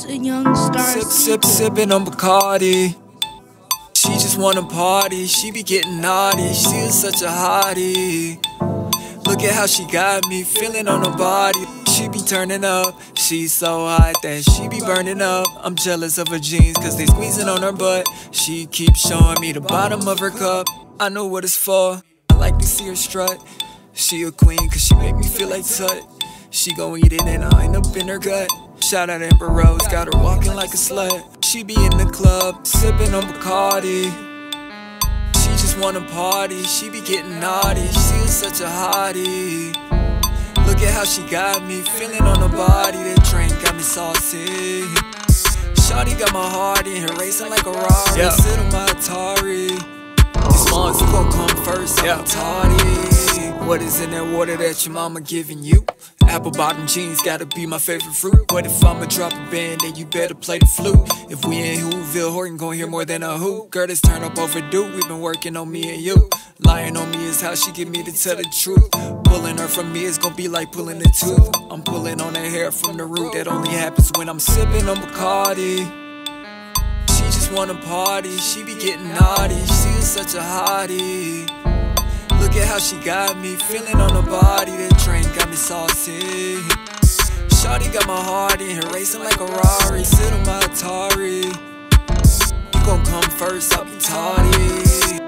It's a young star. Sipping on Bacardi. She just wanna party, she be getting naughty. She is such a hottie. Look at how she got me feeling on her body. She be turning up, she's so hot that she be burning up. I'm jealous of her jeans cause they squeezing on her butt. She keeps showing me the bottom of her cup. I know what it's for, I like to see her strut. She a queen cause she make me feel like Tut. She gon' eat it and I end up in her gut. Shout out Amber Rose, got her walking like a slut. She be in the club, sipping on Bacardi. She just wanna party, she be getting naughty. She is such a hottie. Look at how she got me feeling on her body. That drink got me saucy. Shawty got my heart in her racing like a Rari. Sit on my Atari. These ones you gon' come first, I'm tardy. What is in that water that your mama giving you? Apple bottom jeans gotta be my favorite fruit. What if I'ma drop a band, then you better play the flute? If we in Whoville, Horton gon' hear more than a hoot. Girl, this turn up overdue, we been working on me and you. Lying on me is how she get me to tell the truth. Pulling her from me is gon' be like pulling a tooth. I'm pulling on her hair from the root. That only happens when I'm sipping on Bacardi. She just wanna party, she be getting naughty. She is such a hottie. Look at how she got me feeling on her body. That drink got me saucy. Shawty got my heart in her racing like a Rari. Sit on my Atari. You gon' come first, I'll be tardy.